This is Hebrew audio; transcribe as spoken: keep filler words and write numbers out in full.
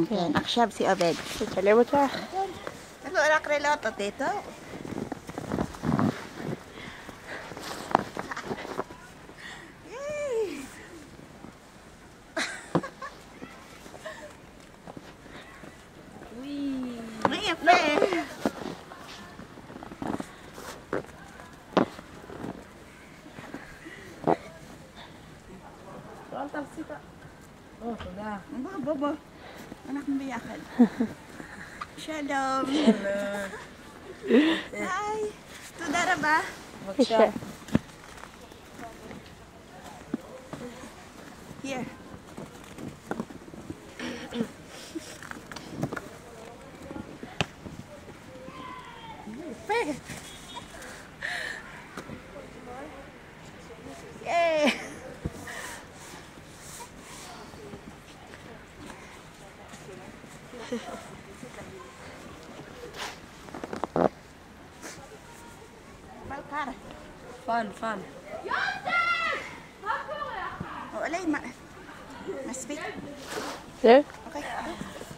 כן, עכשיו זה עובד. תצלם אותך? אנחנו רק לראות אותי, טוב? מה יפה! אל תרסי את ה... או, תודה. בוא, בוא, בוא. אנחנו ביחד. שלום. היי. תודה רבה. בבקשה. Here. Yay! פן, פן. אולי, מספיק. זהו? אוקיי.